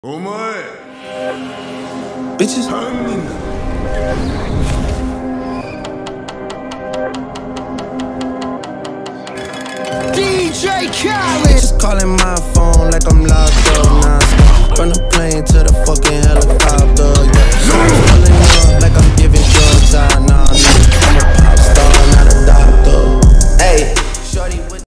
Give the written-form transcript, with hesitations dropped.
お前 Bitches. 犯人だ。 DJ Khaled. Bitches calling my